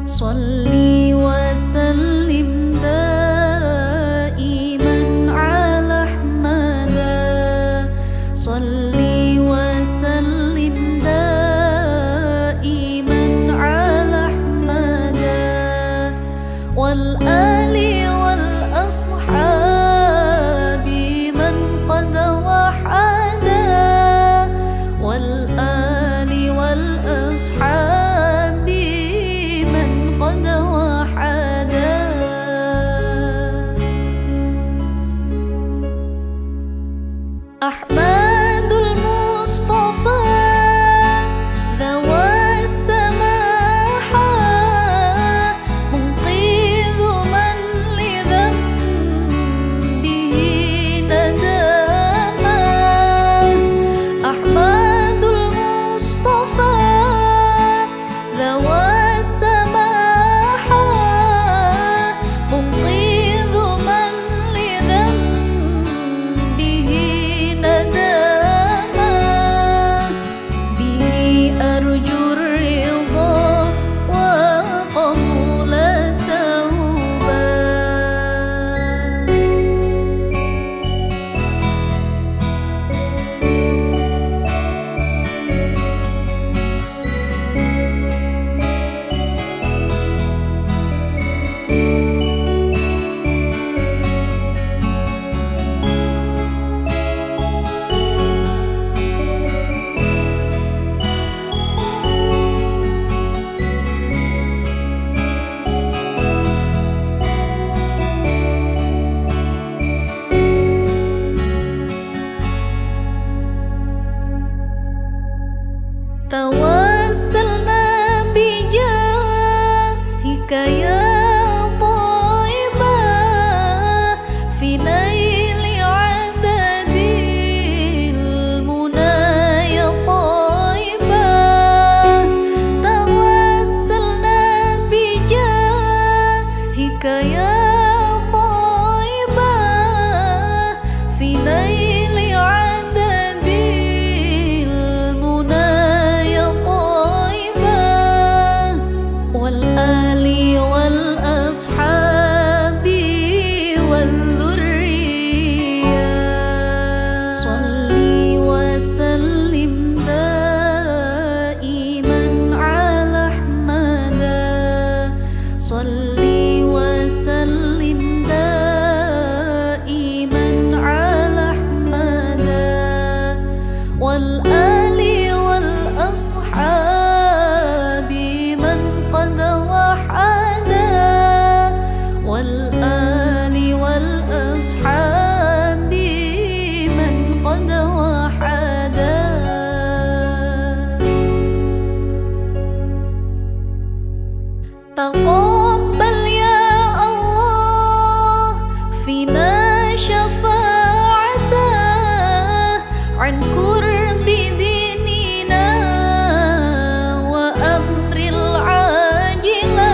صلي وسلم دائما على أحمد، صلي وسلم دائما على أحمد والآل والأصحاب من قد وحدا، والآل والأصحاب من قد وحدا. أحمد المصطفى ذوى السماحة، منقذ من لذنبه ندما. أحمد المصطفى ذوى السماحة، منقذ من لذنبه ندما. به أرجو الرضا وقبول التوبة. توسلنا بجاهك يا طيبة في نيل عدد المنى يا طيبة. توسلنا بجاهك يا طيبة في نيل عدد المنى يا طيبة والآل والأصحاب والذرية. صلي وسلم دائما على أحمد، صلي وسلم دائما على أحمد والآل والأصحاب من قد وحدا، والآل والأصحاب من قد وحدا. تقبل يا الله فينا شفاعته عن كرب ديننا وأمر العاجلة.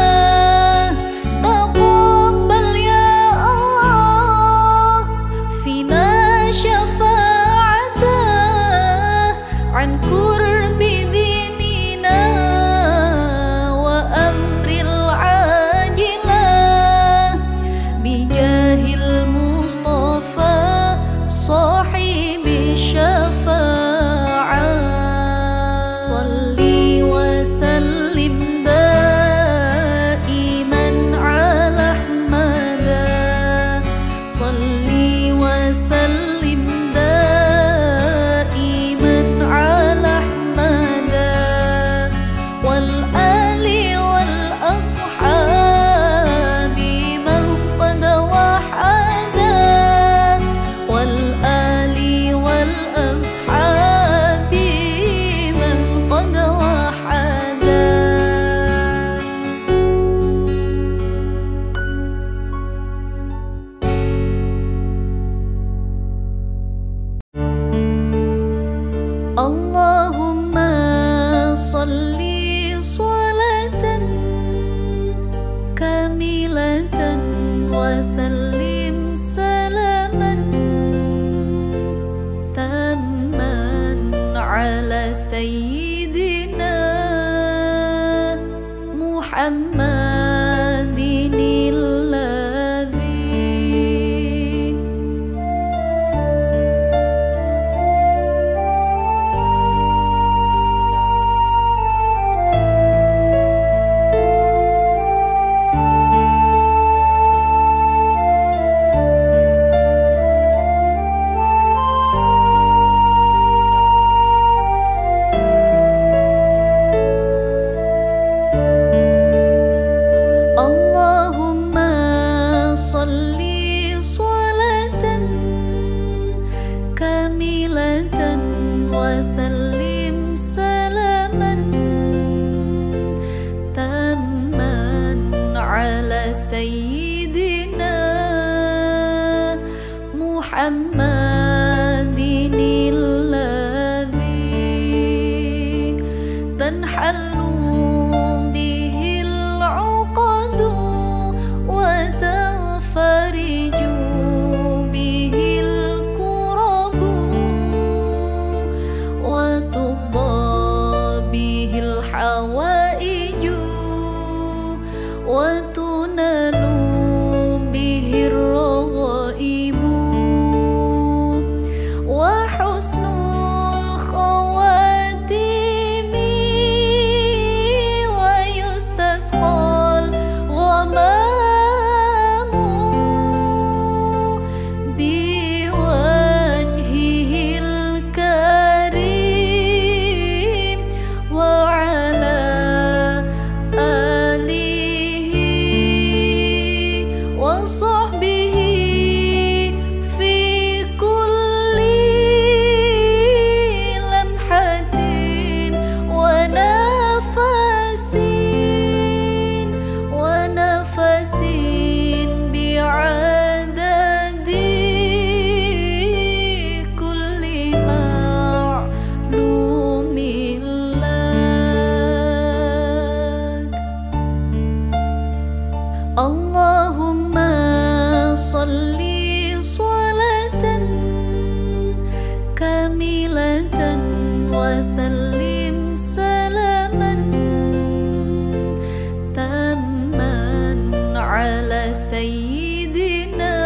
تقبل يا الله فينا شفاعته عن كرب ديننا وأمر العاجلة بجاه المصطفى صاحب الشفاعة. صلي وسلم دائما على أحمد، صلي وسلم دائما على أحمد والآل والأصحاب من قد وحدا، والآل والأصحاب من قد وحدا. اللهم صل صلاة كاملة وسلم سلاما تاما على سيدنا محمد محمد الذي اللهم صل صلاة كاملة وسلم سلاما تاما على سيدنا محمد الذي تنحل به العقد وتنفرج به الكرب وتقضى به الحوائج وتنال به الرغائب وحسن الخواتيم ويستسقى الغمام بوجهه الكريم وعلى آله وصحبه في كل لمحة ونفس بعدد كل معلوم لك. اللهم صل صلاة كاملة وسلم سلاما تاما على سيدنا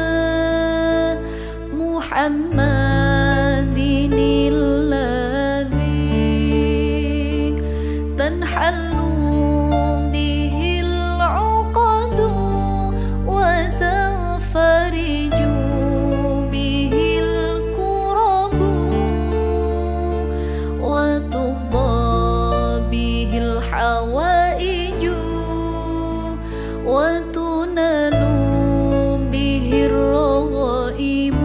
محمد الذي تنحل به العقد وتنفرج به الكرب وتقضى به الحوائج وتنال به الرغائب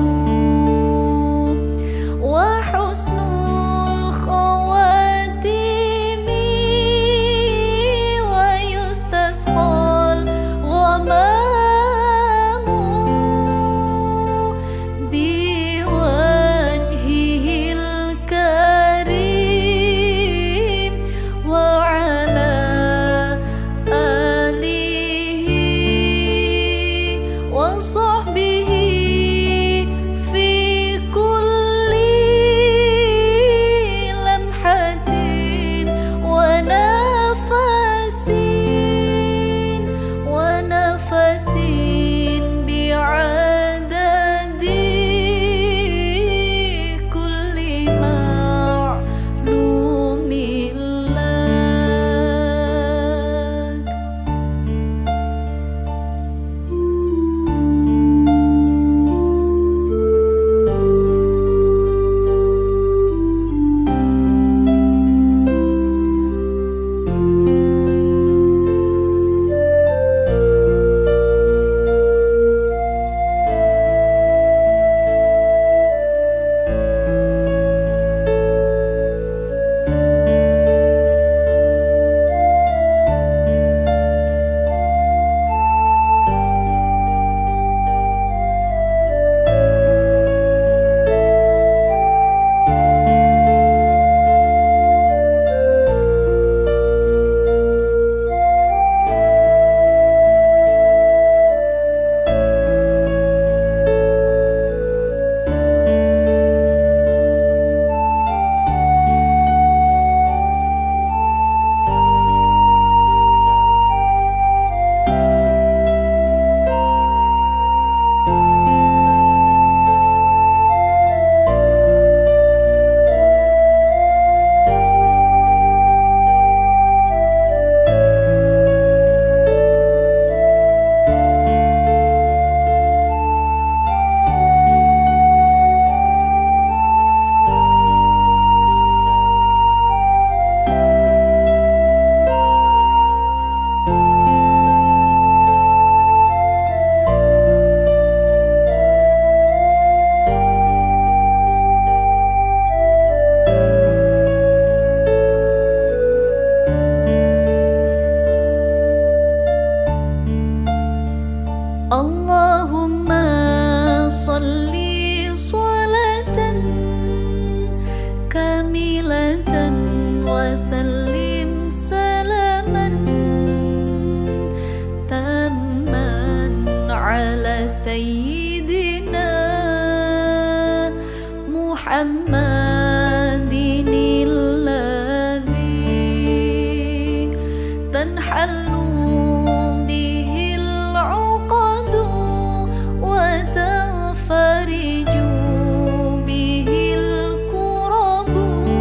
وحسن الخواتيم ويستسقى الغمام بوجهه الكريم وعلى آله محمد الذي تنحل به العقد وتنفرج به الكرب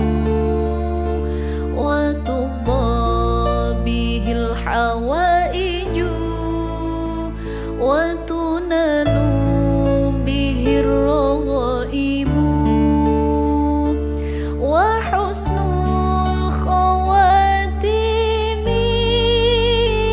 وتقضى به الحوائج وتنال به الرغائب وحسن الخواتيم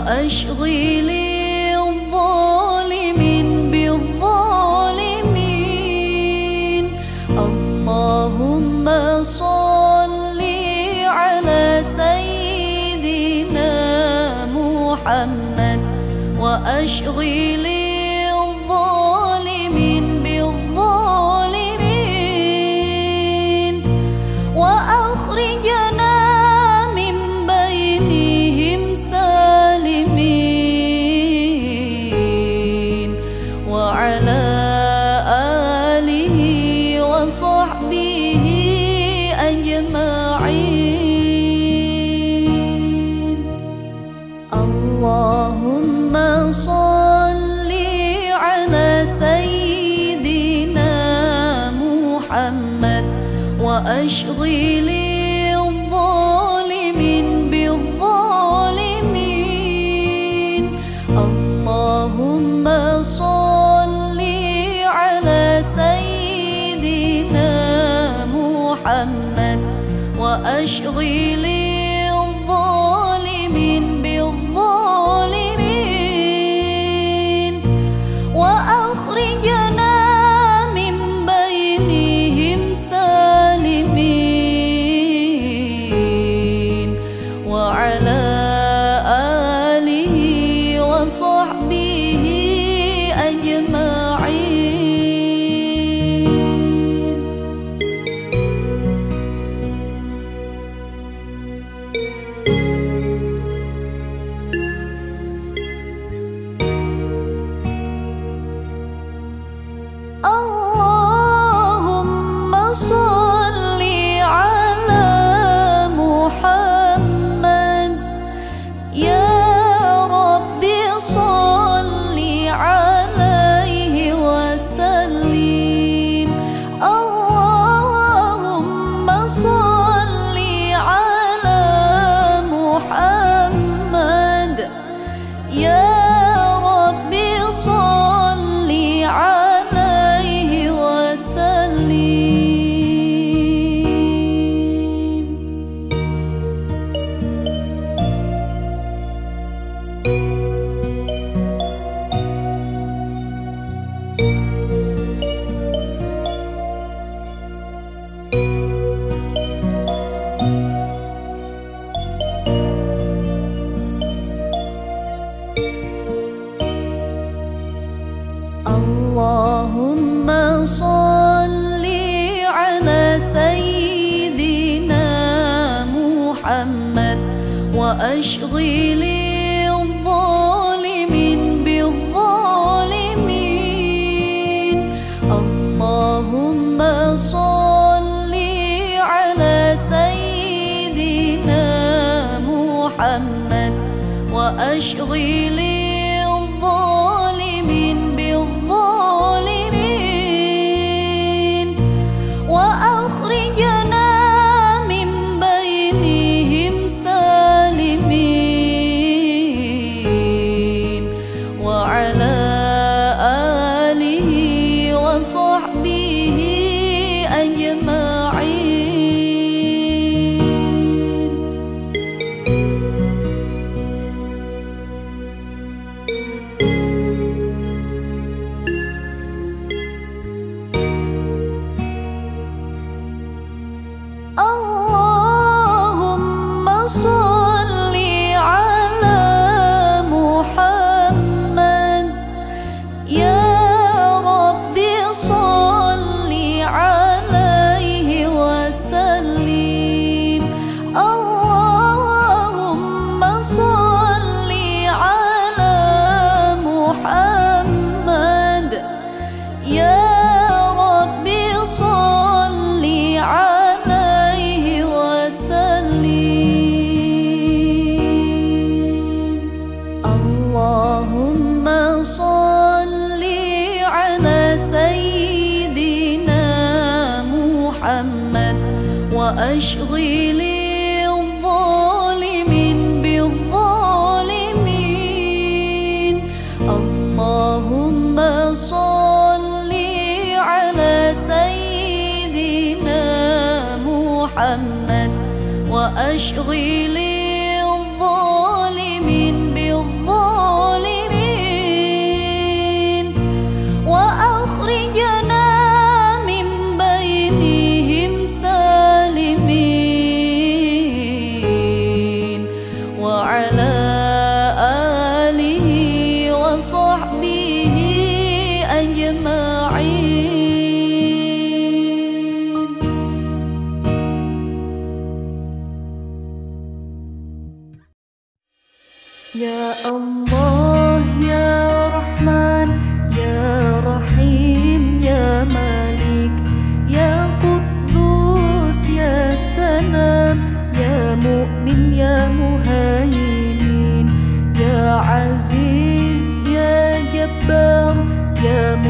وأشغل الظالمين بالظالمين. اللهم صل على سيدنا محمد وأشغل الظالمين بالظالمين، وأخرجنا من بينهم سالمين، وعلى آله وصحبه أجمعين. اللهم صل على سيدنا محمد وأشغل الظالمين بالظالمين. اللهم صل على سيدنا محمد وأشغل الظالمين بالظالمين، وأخرجنا من بينهم سالمين، وعلى آله وصحبه أجمعين. اللهم صل على محمد، يا رب صل عليه وسلم. اللهم صل على محمد، يا رب صل عليه وسلم. اللهم صل على سيدنا محمد وأشغل الظالمين بالظالمين. اللهم صل على سيدنا محمد وأشغل الظالمين بالظالمين، وأخرجنا من بينهم سالمين، وعلى آله وصحبه أجمعين. اللهم صل على محمد، يا رب صل عليه وسلم. اللهم صل على محمد، يا رب صل عليه وسلم. اللهم صل على سيدنا محمد وأشغل الظالمين بالظالمين. اللهم صل على سيدنا محمد وأشغل الظالمين بالظالمين.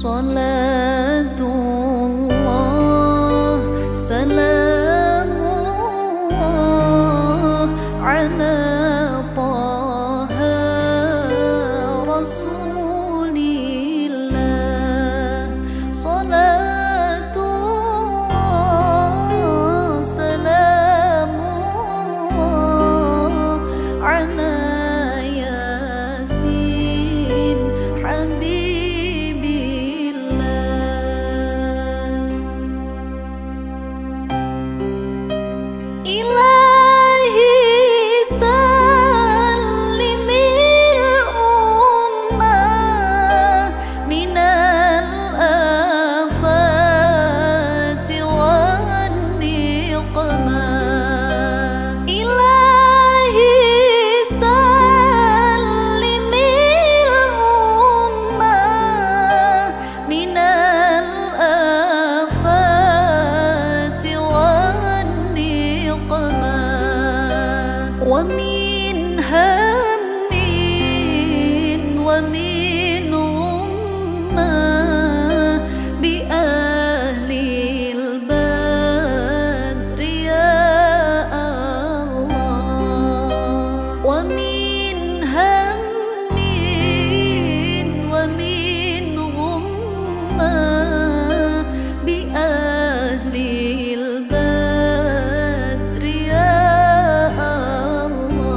صلاة الله سلام الله على طه رسول الله. صلاة الله سلام الله على ياسين حبيب الله. إلهي سلم الأمة من الآفات والنقمة. إلهي سلم الأمة من الآفات والنقمة. ومن هم ومن غمة بأهل البدر يا الله. ومن هم ومن غمة بأهل البدر يا الله.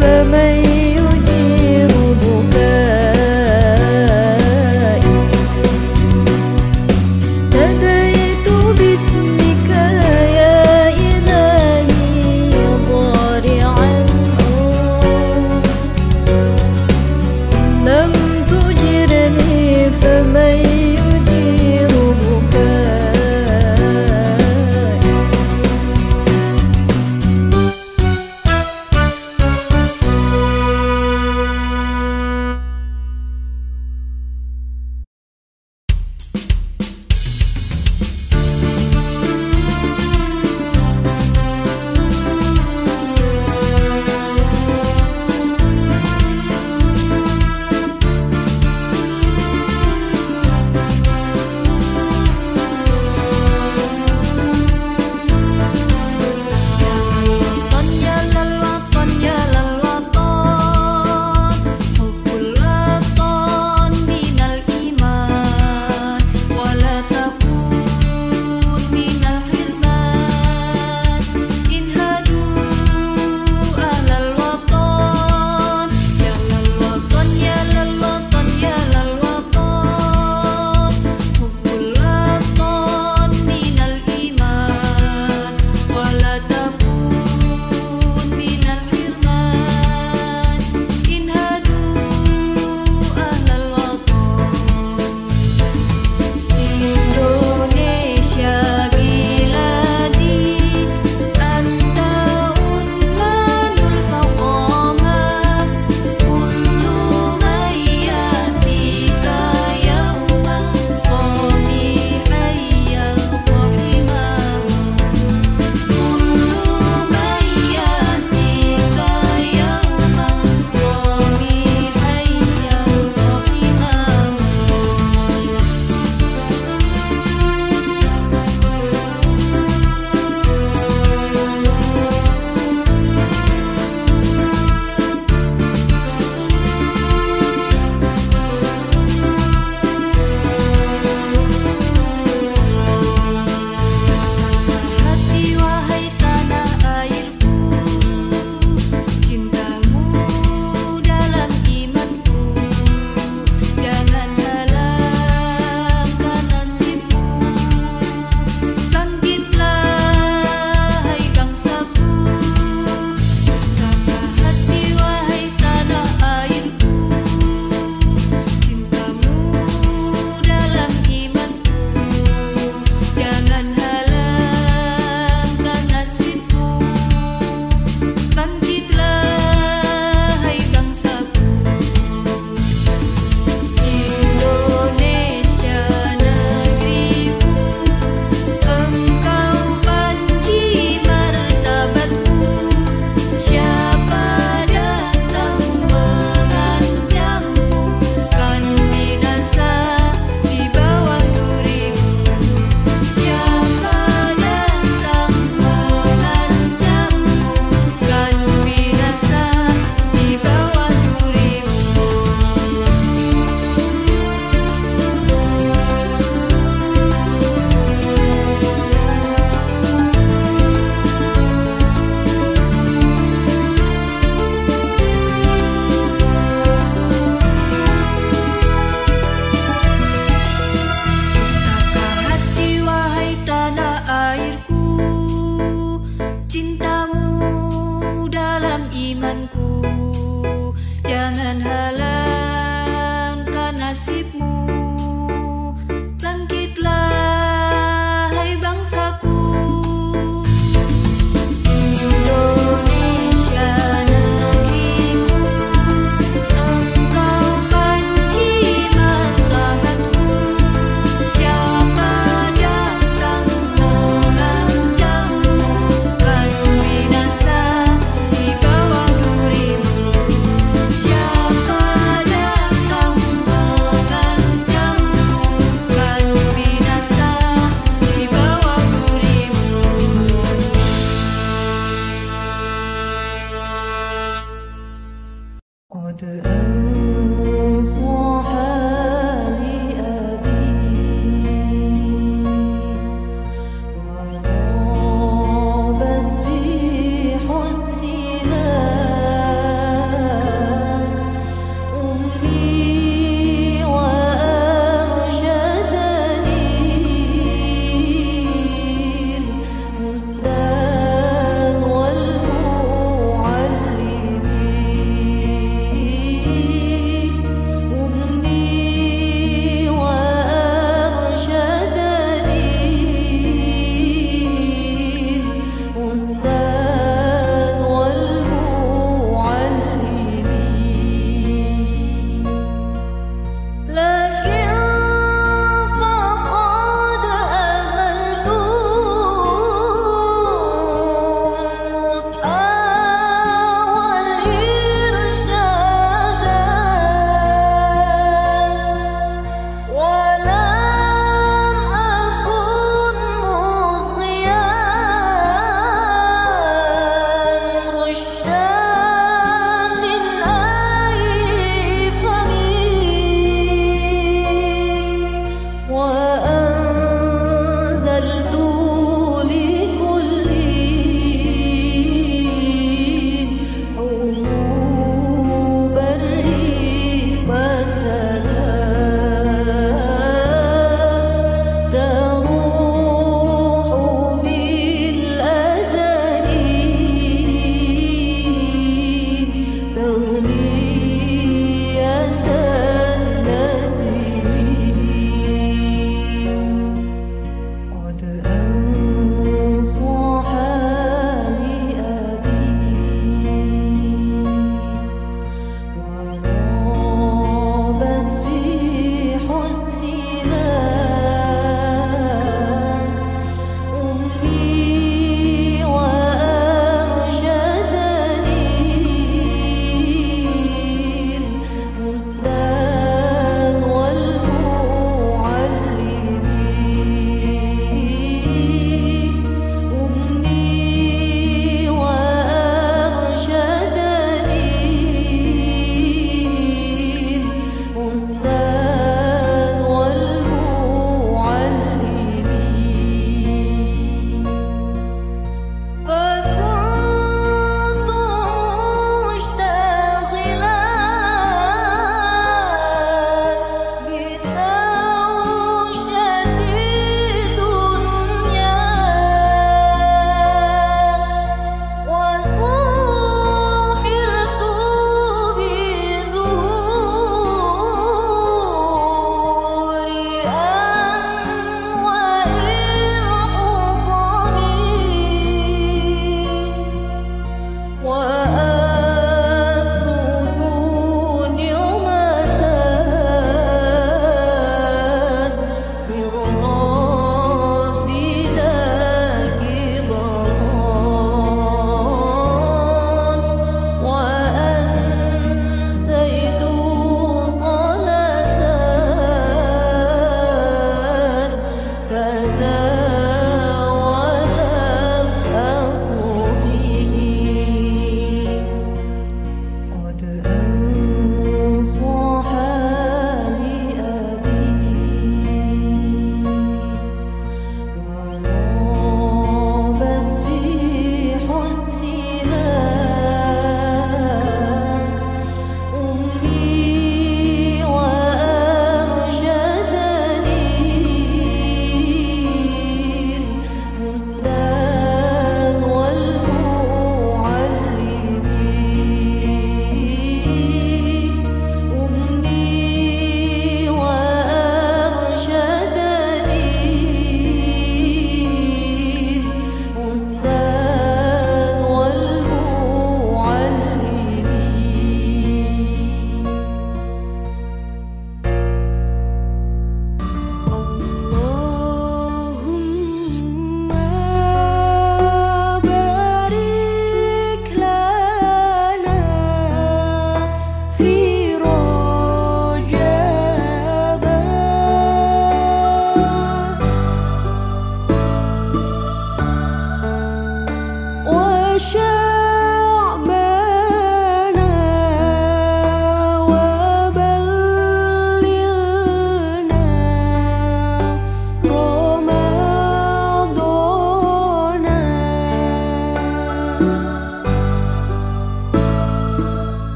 فمن يجير بكائي ناديت باسمك يا إلهي ضارعا لم تجرني فمن يجير بكائي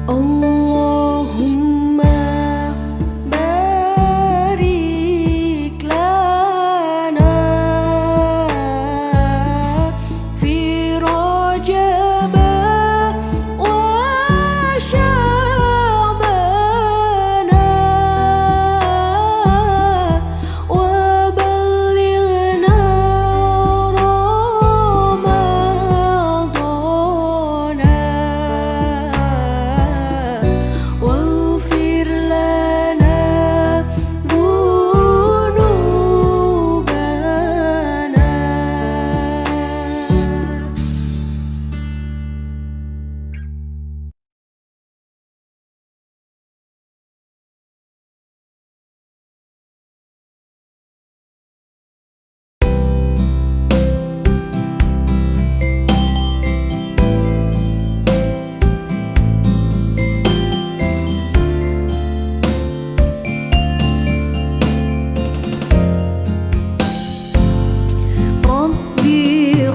اللهم بارك لنا في رجب وشعبان وبلغنا رمضان واغفر لنا ذنوبنا. ربي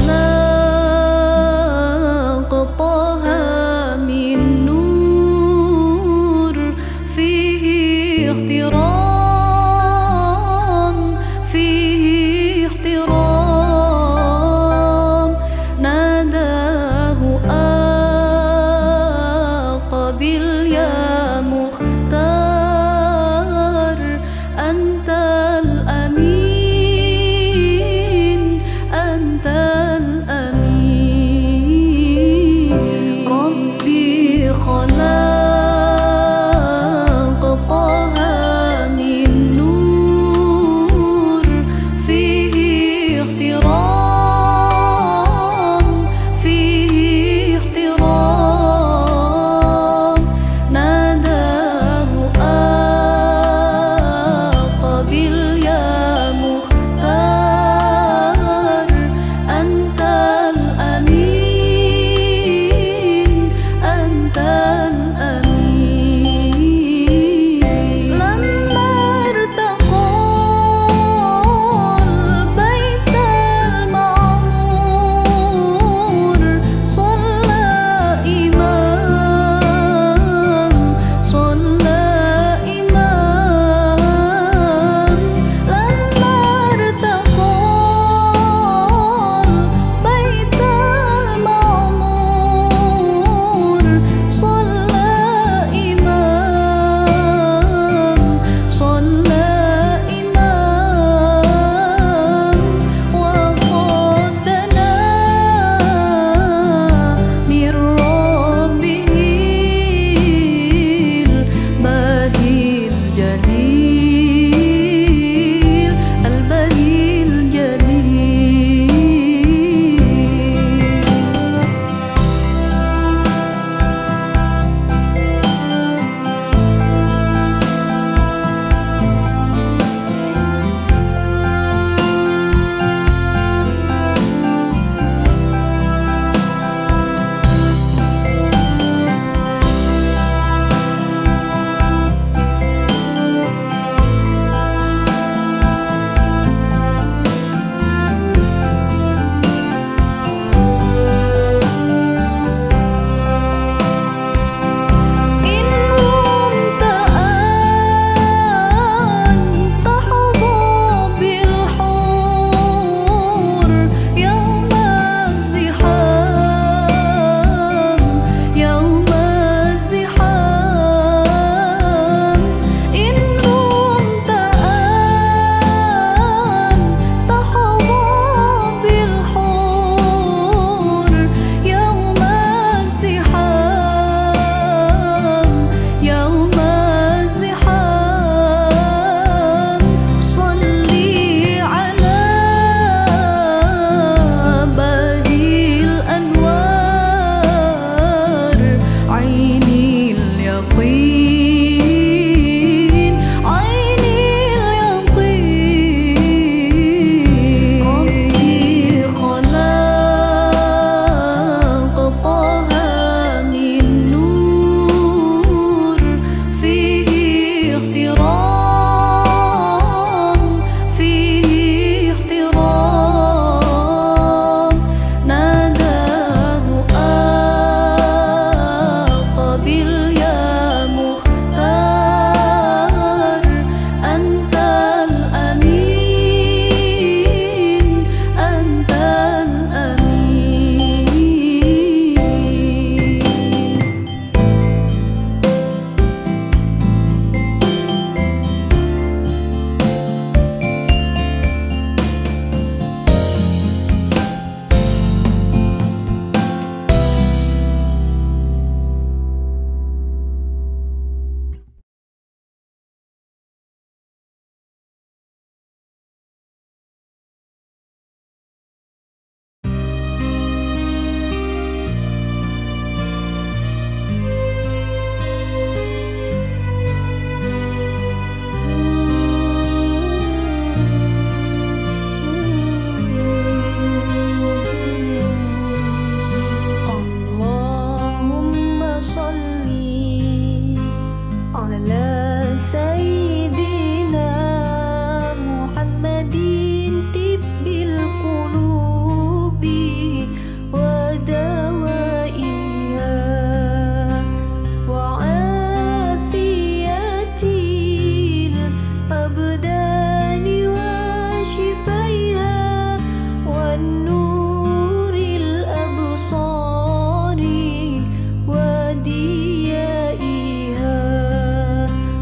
خلقتها من نور فيه احترام ناداه أقبل يا مختار أنت الأمين أنت الأمين. ربي خلقتها على سيدنا محمد طب القلوب ودوائها وعافية الأبدان وشفائها والنور الأبصار وديائها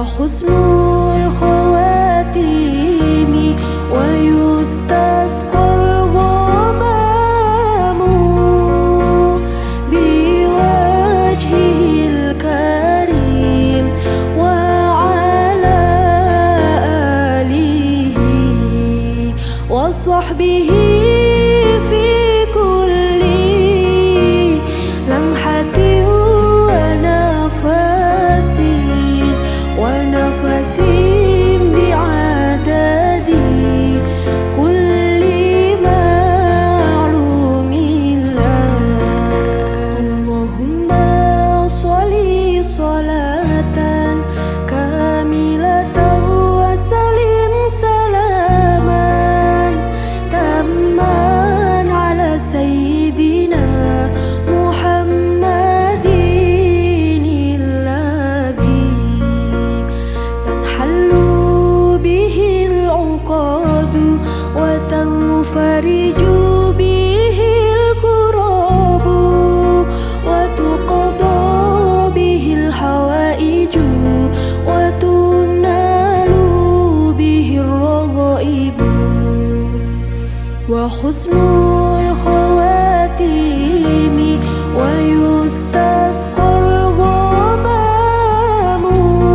وحسن الخواتيم ويستسقى الغمام بوجهه الكريم وعلى آله وصحبه في كل لمحة ونفس بعدد كل معلوم له. اللهم صل صلاة كاملة وسلم سلاما تاما على سيدنا محمد الذي تنحل به العقد وتنفرج به الكرب وتقضى به الحوائج وتنال به الرغائب. وحسن الخواتيم ويستسقى الغمام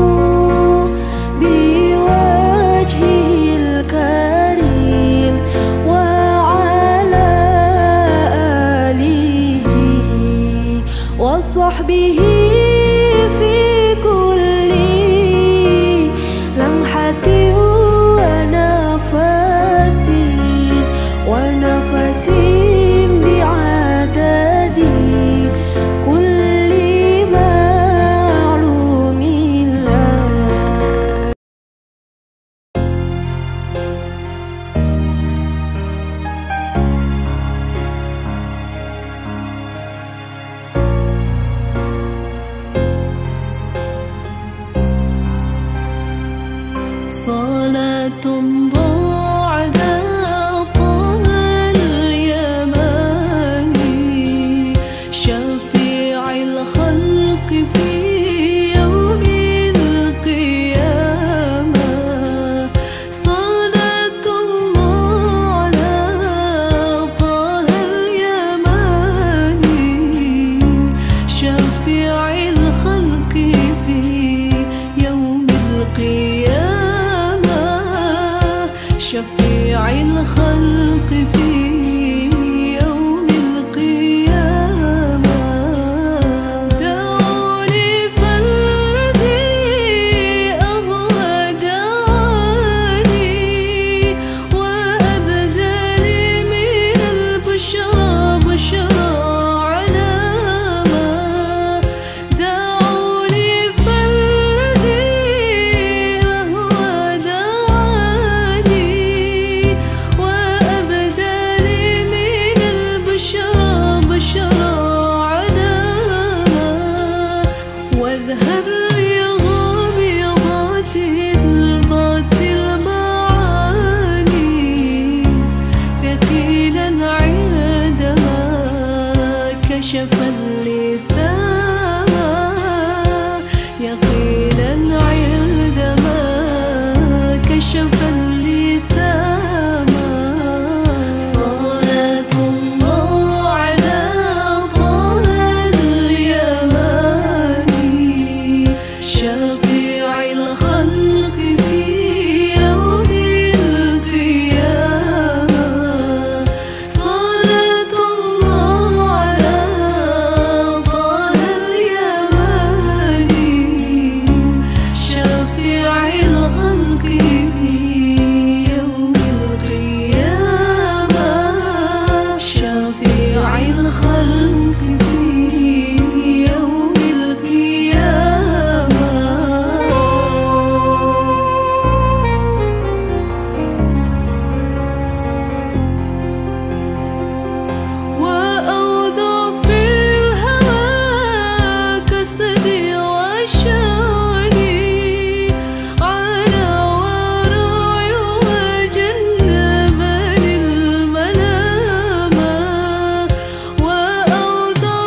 بوجهه الكريم وعلى آله وصحبه في كل لمحة ونفس بعدد كل معلوم له. صلاة الله على طه اليماني شفيع الخلق في يوم القيامة. صلاة الله على طه اليماني شفيع الخلق في يوم القيامة. شفيع الخلق في يوم القيامة. دعوني فالذي أهوى دعاني وأبدالي من البشرى بشرى علامة. دعوني فالذي أهوى دعاني وأبدالي من البشرى بشرى علامة. واذهب لغامضات ذات المعاني يقينا عندما كشف اللثام. يقينا عندما كشف اللثام. صلاة الله على طه اليماني شفيع الخلق في يوم القيامة. صلاة الله على طه اليماني شفيع الخلق في يوم القيامة. شفيع الخلق في يوم القيامة. وأوضع في الهوى كسدي وشاني على وراي وجنبني الملامة. وأوضع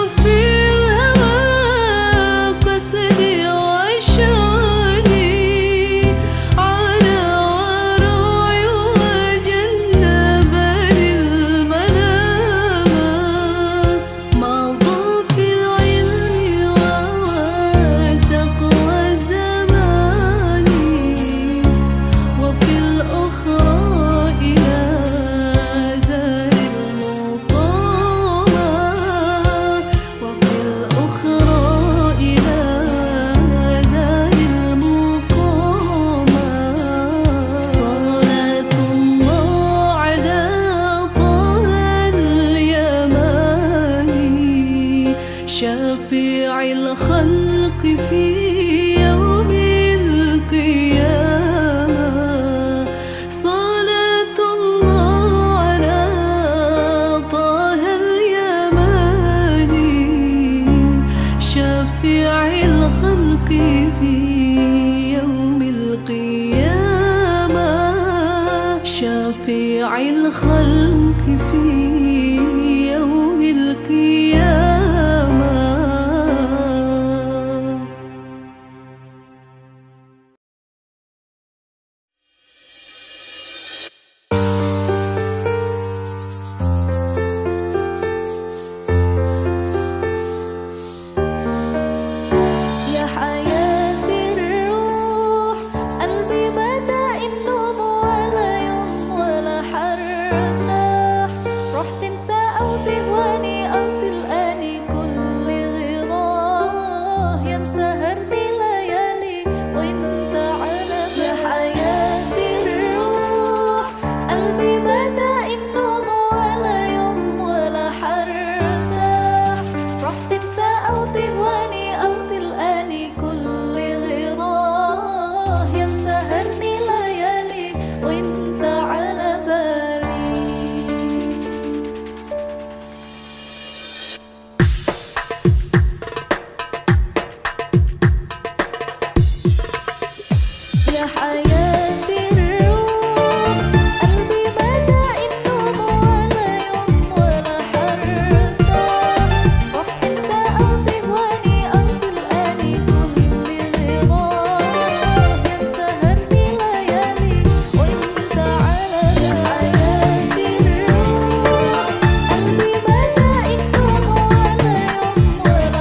الخلق في يوم القيامة. صلاة الله على طه اليماني شفيع الخلق في يوم القيامة. شفيع الخلق في يوم القيامة. يا حياة الروح قلبي بدأ النوم ولا يوم ولا حرتاح. روح تنسى أو تهواني أو تلقاني كل غراه. يا مسهرني ليالي وانت على بالي. يا حياة الروح قلبي بدأ النوم ولا يوم ولا حرتاح. روح تنسى أو تهواني أو تلقاني كل غراه. يا مسهرني ليالي وانت على بالي. يا حياة الروح قلبي بدأ النوم ولا يوم ولا حرتاح. روح تنسى أو تهواني أو تلقاني كل غراه. يا مسهرني ليالي وانت على بالي. يا حياة الروح قلبي بدأ النوم ولا يوم ولا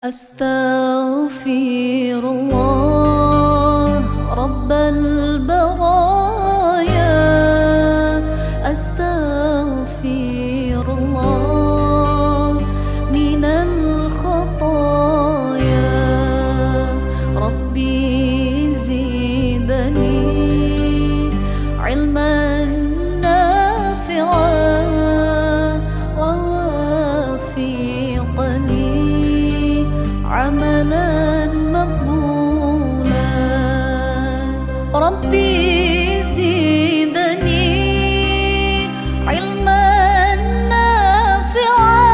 أستغفر الله رب البرايا، أستغفر الله من الخطايا. ربي زدني علما نافعا ووفقني عملا مقبولا. ربي زدني علما نافعا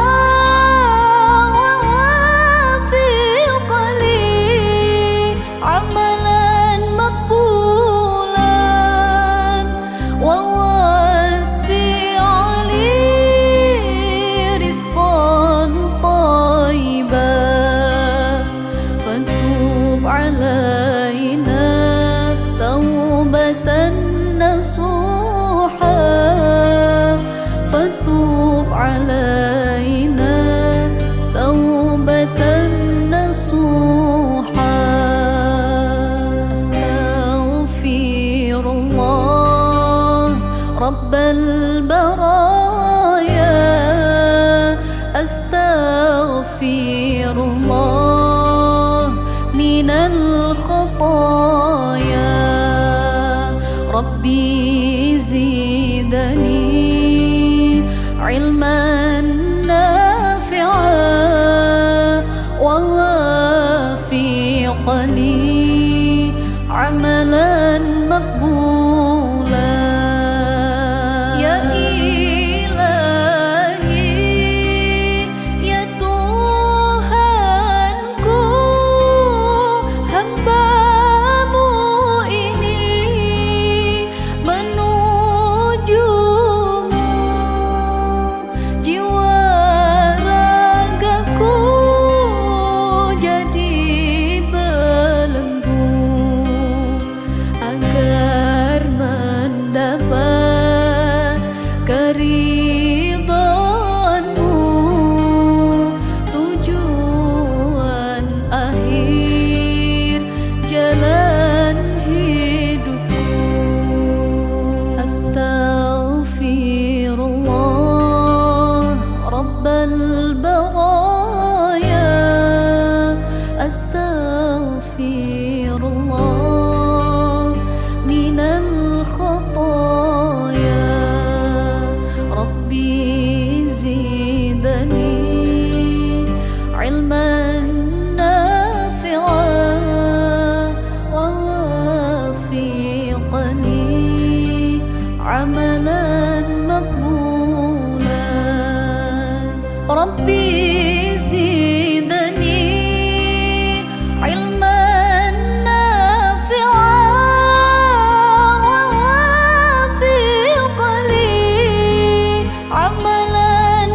ووفق لي عملا مقبولا، ووسع لي رزقا طيبا. فتوب علينا توبة نصوحا، فتوب علينا توبة نصوحا. أستغفر الله رب البرايا، أستغفر الله من الخطايا. ربي زدني علما نافعا ووفقني عملا مقبولا. يا إلهي يا Tuhanku, hambamu ini menujumu. Jiwa ragaku jadi belenggu agar mendapat keridhaanmu. Tujuan akhir jalan hidupku. Astaghfirullah rabbal baraya, astaghfirullah minal khataya. Rabbi zidni ilman nafi'an wafiqni amalan maqbulan. Rabbi zidni ilman nafi'an wafiqni amalan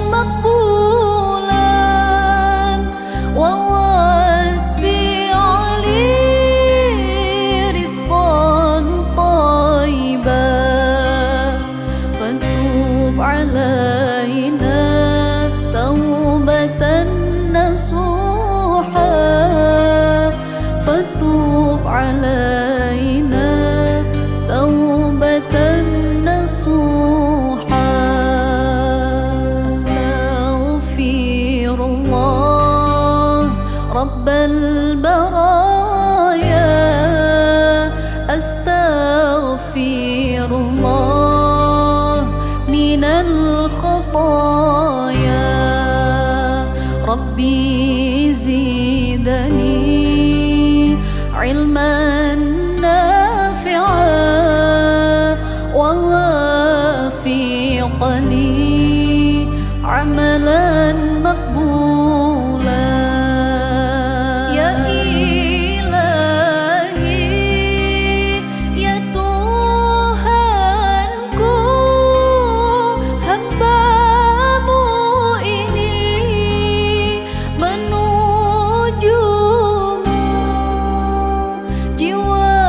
maqbulan, wa wasi' li rizqan tayyiban. Fatub alaina taubatan nasuha, fatub alaina taubatan nasuha. Astaghfirullah rabbal baraya, astaghfirullah minal khataya. Rabbi zidni ilman nafi'an wa wafiqni amalan maqbulan. Ya Ilahi ya Tuhanku, hambamu ini menujumu. Jiwa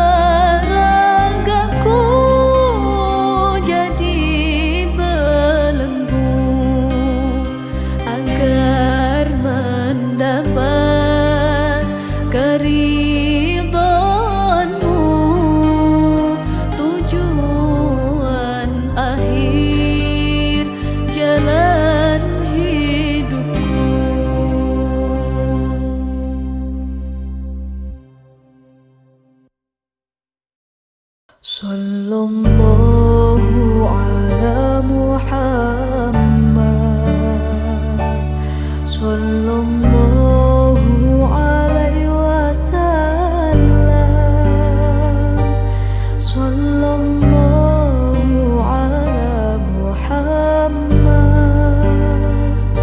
Sallallahu ala Muhammad, sallallahu alaihi wasallam, sallallahu ala Muhammad,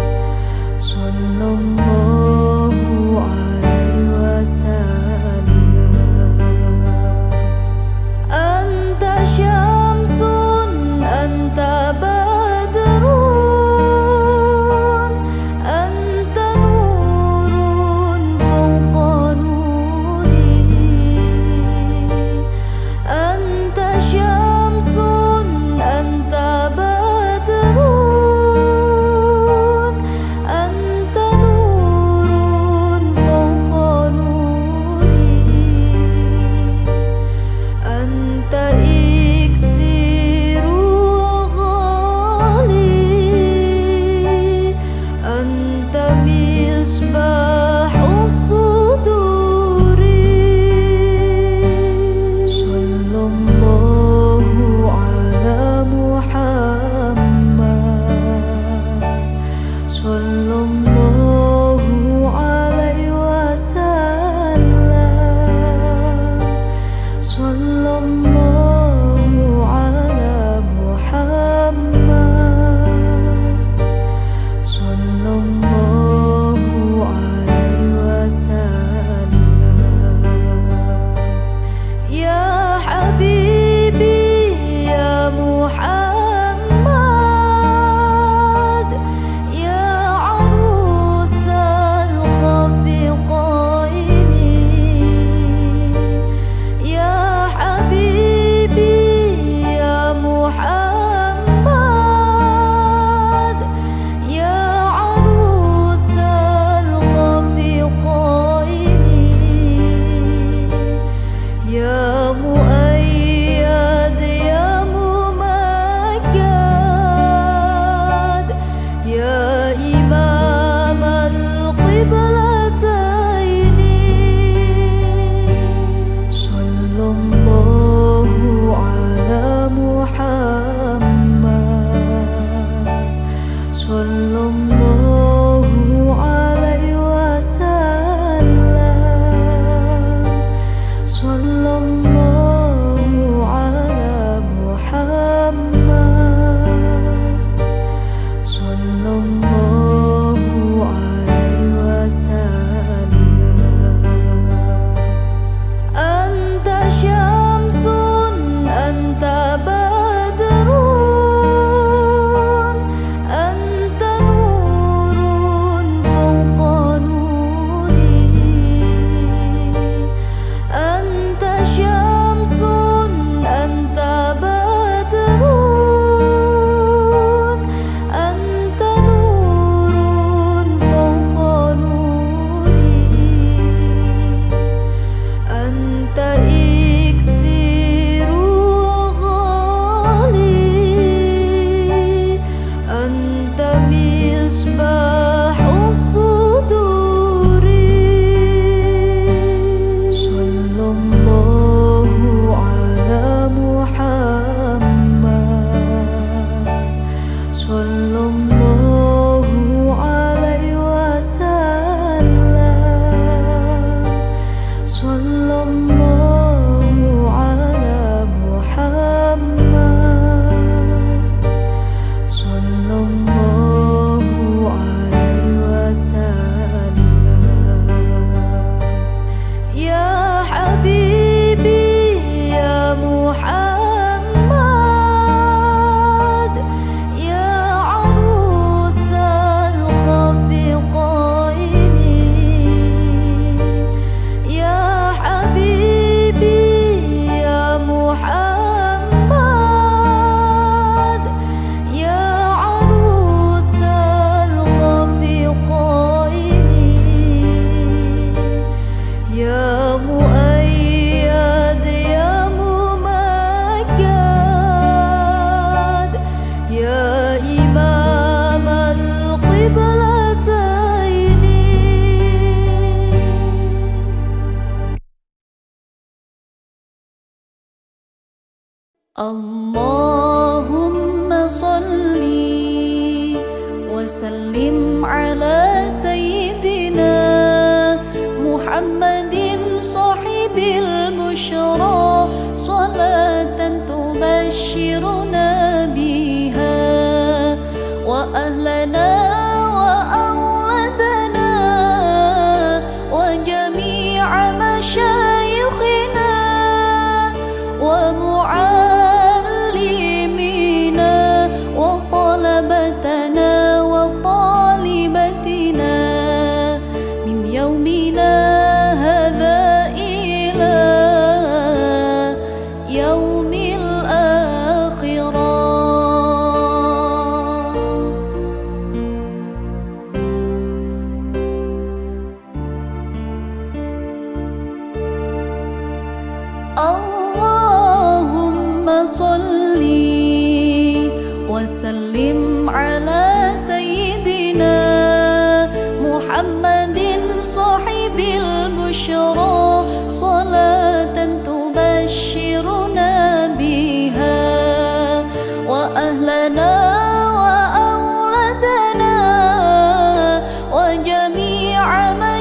sallallahu alaihi wasallam. Anta syamsun, anta badrun, anta nurun fawqa nuri. Anta syamsun, anta badrun, anta nurun fawqa nuri. Anta iksiru ghali, anta misbahu suduri. Sallallahu ala Muhammad, sallallahu alaihi wasallam, sallallahu ala Muhammad, sallallahu alaihi wasallam. Ya habibi ya Muhammad, ya arusal khafiqaini. Ya habibi ya Muhammad, ya arusal khafiqaini. Ya muayyad ya mumakkad, ya imam al-qiblataini. Sallallahu ala Muhammad, sallallahu alaihi wasallam, sallallahu ala Muhammad, sallallahu alaihi wasallam. اللهم صل وسلم على سيدنا محمد صاحب البشرى صلاة تبشرنا بها وأهلنا وأولادنا وجميع مشايخنا ومعلمينا وطلبتنا وطالبتنا من يومنا هذا إلى يوم الآخرة. اللهم صل وسلم على سيدنا محمد صاحب البشرى صلاة تبشرنا بها وأهلنا وأولادنا وجميع